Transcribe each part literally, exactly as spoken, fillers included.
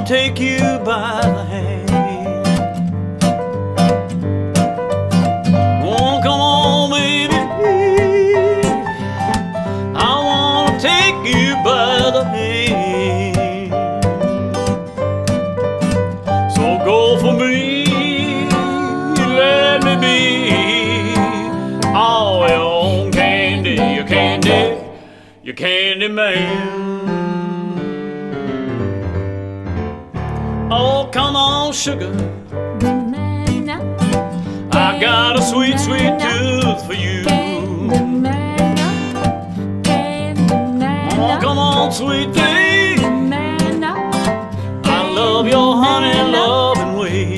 take you by the hand. Oh, come on, baby, I wanna take you by the hand. So go for me, let me be all your own candy, your candy, your candy man. Oh, come on, sugar, I got a sweet, sweet tooth for you. Oh, come on, sweet thing, I love your honey loving way.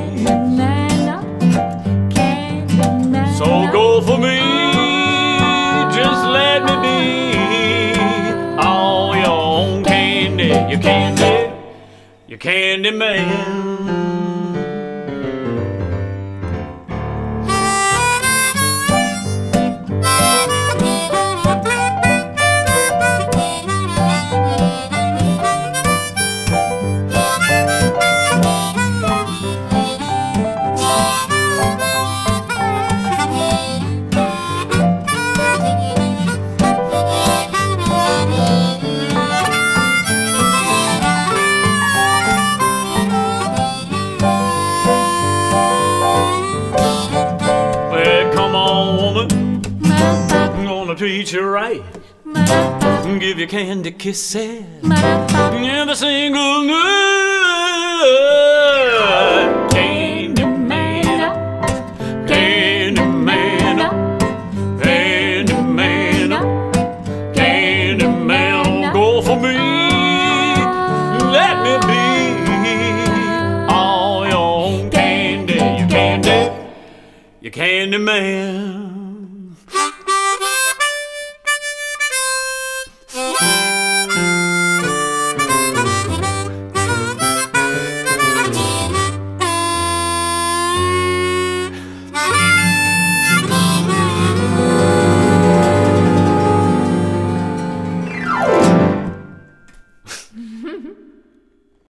So go for me, just let me be all your own candy, your candy, your candy man. I'm gonna treat you right, give you candy kisses, never single night. Candy man, candy man, candy man, candy man, go for me, let me be all your own candy, your candy, your candy man.